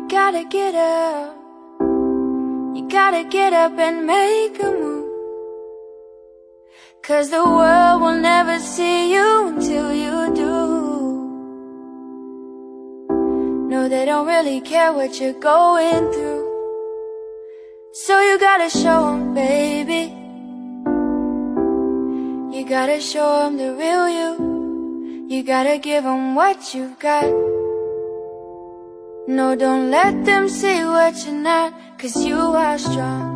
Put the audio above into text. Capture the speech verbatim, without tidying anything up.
gotta get up. You gotta get up and make a move. 'Cause the world will never see you until you do. No, they don't really care what you're going through. So you gotta show 'em, baby. You gotta show 'em the real you. You gotta give 'em what you've got. No, don't let them see what you're not, 'cause you are strong.